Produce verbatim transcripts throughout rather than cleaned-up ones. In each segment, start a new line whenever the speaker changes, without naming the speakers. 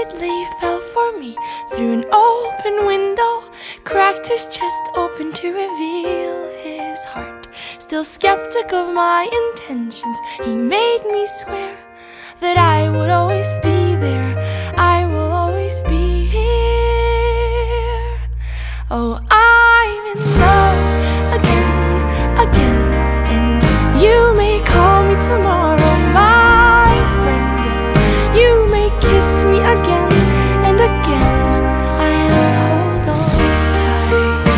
quietly fell for me through an open window, cracked his chest open to reveal his heart. Still skeptic of my intentions, he made me swear that I would always be there, I will always be here. Oh, I'm in love again, again, and you may call me tomorrow, my friend, yes. You may kiss me again and again, I'll hold on tight.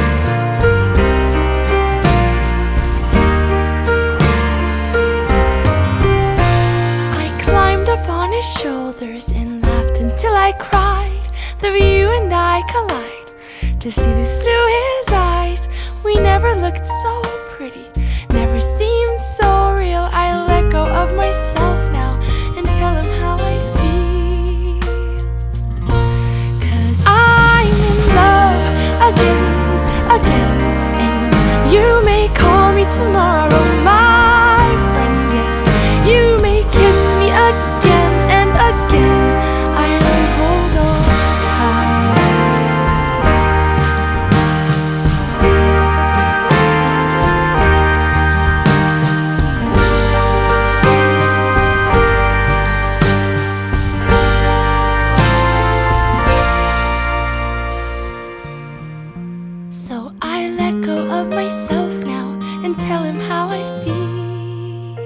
I climbed up on his shoulders and laughed until I cried. The view and I collide. To see this through his eyes, we never looked so pretty, never seemed so real. I let go of myself now and tell him how I feel. Cause I'm in love again, again, and you may call me tomorrow, my friend, yes. You may kiss me again and again, I'll hold on tight. So I let go of myself now and tell him how I feel.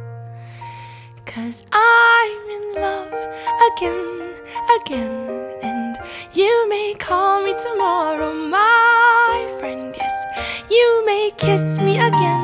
Cause I'm in love again, again, and you may call me tomorrow, my friend, yes. You may kiss me again